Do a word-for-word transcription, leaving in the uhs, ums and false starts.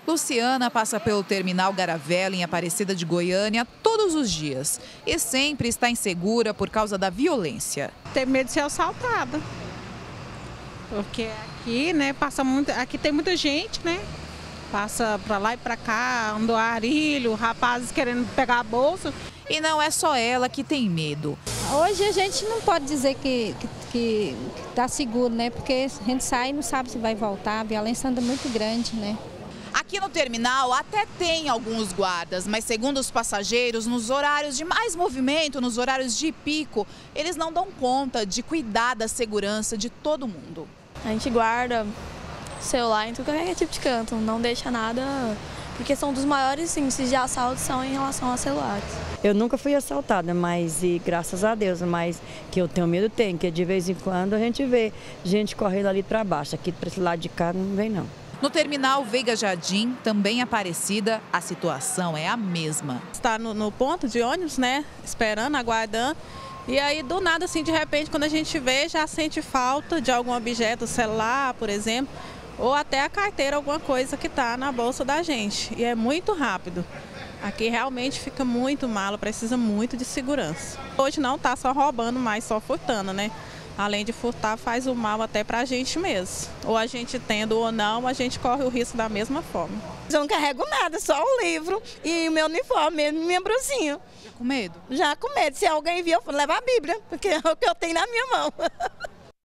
Luciana passa pelo terminal Garavela, em Aparecida de Goiânia, todos os dias. E sempre está insegura por causa da violência. Tem medo de ser assaltada. Porque aqui, né, passa muito, aqui tem muita gente, né? Passa para lá e para cá, andarilho, rapazes querendo pegar a bolsa. E não é só ela que tem medo. Hoje a gente não pode dizer que que está seguro, né? Porque a gente sai e não sabe se vai voltar, a violência anda muito grande, né? Aqui no terminal até tem alguns guardas, mas segundo os passageiros, nos horários de mais movimento, nos horários de pico, eles não dão conta de cuidar da segurança de todo mundo. A gente guarda celular em qualquer tipo de canto, não deixa nada, porque são dos maiores índices de assalto são em relação a celulares. Eu nunca fui assaltada, mas e graças a Deus, mas que eu tenho medo tem, que de vez em quando a gente vê gente correndo ali para baixo, aqui para esse lado de cá não vem não. No terminal Veiga Jardim, também Aparecida, a situação é a mesma. Está no, no ponto de ônibus, né, esperando, aguardando, e aí do nada, assim, de repente, quando a gente vê, já sente falta de algum objeto, celular, por exemplo, ou até a carteira, alguma coisa que está na bolsa da gente, e é muito rápido. Aqui realmente fica muito malo, precisa muito de segurança. Hoje não está só roubando, mas só furtando, né? Além de furtar, faz o mal até pra gente mesmo. Ou a gente tendo ou não, a gente corre o risco da mesma forma. Eu não carrego nada, só o livro e o meu uniforme, minha brusinha. Já com medo? Já com medo. Se alguém vir, eu vou levar a Bíblia, porque é o que eu tenho na minha mão.